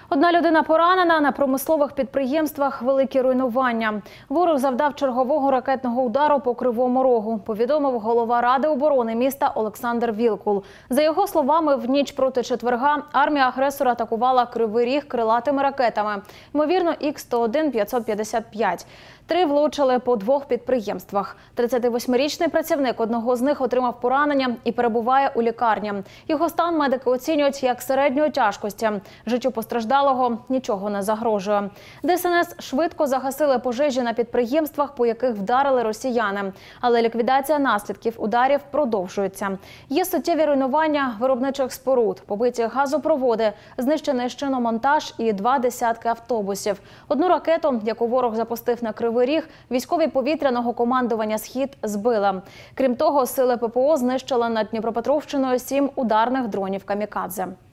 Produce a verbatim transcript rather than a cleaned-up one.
Одна людина поранена, на промислових підприємствах великі руйнування. Ворог завдав чергового ракетного удару по Кривому Рогу, повідомив голова Ради оборони міста Олександр Вілкул. За його словами, в ніч проти четверга армія агресора атакувала Кривий Ріг крилатими ракетами, ймовірно, ікс сто один п'ятсот п'ятдесят п'ять. Три влучили по двох підприємствах. тридцятивосьмирічний працівник одного з них отримав поранення і перебуває у лікарні. Його стан медики оцінюють як середньої тяжкості. Життю постраждалого нічого не загрожує. Де ес ен ес швидко загасили пожежі на підприємствах, по яких вдарили росіяни. Але ліквідація наслідків ударів продовжується. Є суттєві руйнування виробничих споруд, побиті газопроводи, знищений шиномонтаж і два десятки автобусів. Одну ракету, яку ворог запустив на Кривий Ріг, військові повітряного командування «Схід» збили. Крім того, сили пе пе о знищили над Дніпропетровщиною сім ударних дронів «Камікадзе».